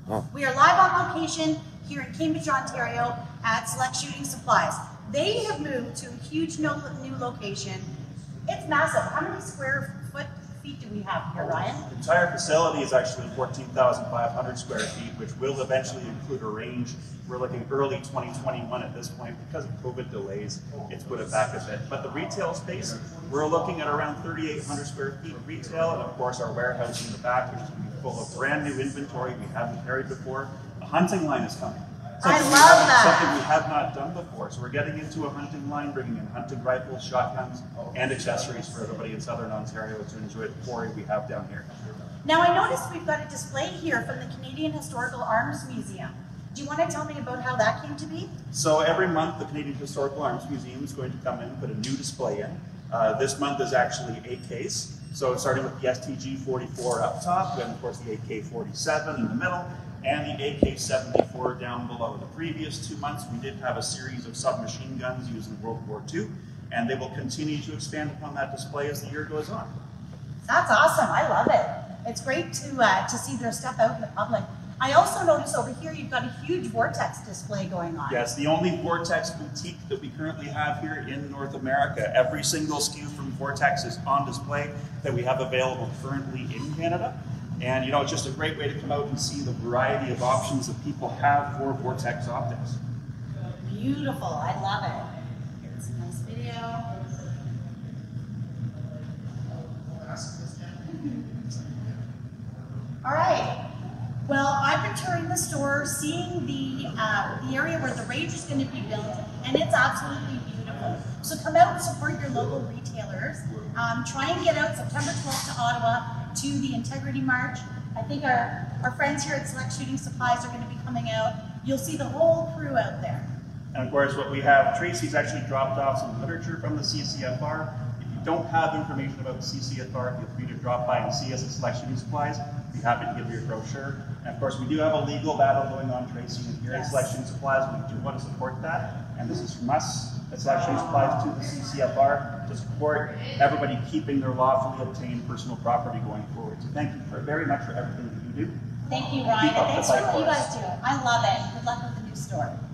Oh. We are live on location here in Cambridge, Ontario at Select Shooting Supplies. They have moved to a huge new location. It's massive. How many feet do we have here, Ryan? The entire facility is actually 14,500 square feet, which will eventually include a range. We're looking early 2021 at this point. Because of COVID delays, it's put it back a bit. But the retail space, we're looking at around 3,800 square feet retail, and of course our warehouse in the back, which is going to be full of brand new inventory we haven't carried before. A hunting line is coming. I love that. Something we have not done before. So we're getting into a hunting line, bringing in hunting rifles, shotguns, and accessories for everybody in Southern Ontario to enjoy the quarry we have down here. Now I noticed we've got a display here from the Canadian Historical Arms Museum. Do you want to tell me about how that came to be? So every month the Canadian Historical Arms Museum is going to come in and put a new display in. This month is actually AKs. So starting with the STG-44 up top, and of course the AK-47 in the middle, and the AK-74 down below. The previous 2 months, we did have a series of submachine guns used in World War II, and they will continue to expand upon that display as the year goes on. That's awesome. I love it. It's great to see their stuff out in the public. I also noticed over here you've got a huge Vortex display going on. Yes, the only Vortex boutique that we currently have here in North America. Every single SKU from Vortex is on display that we have available currently in Canada. And you know, it's just a great way to come out and see the variety of options that people have for Vortex optics. Beautiful, I love it. Here's a nice video. All right. Well, I've been touring the store, seeing the area where the range is going to be built, and it's absolutely beautiful. So come out and support your local retailers. Try and get out September 12th to Ottawa to the Integrity March. I think our friends here at Select Shooting Supplies are going to be coming out. You'll see the whole crew out there. And of course, what we have, Tracey's actually dropped off some literature from the CCFR. If you don't have information about the CCFR, feel free to drop by and see us at Select Shooting Supplies. We'd be happy to give you a brochure. And of course, we do have a legal battle going on, Tracey, and here at Select Shooting Supplies, we do want to support that. And this is from us at Select Shooting Supplies to the CCFR to support everybody keeping their lawfully obtained personal property going forward. So thank you very much for everything that you do. Thank you, Ryan, and thanks for what you guys do. I love it. Good luck with the new store.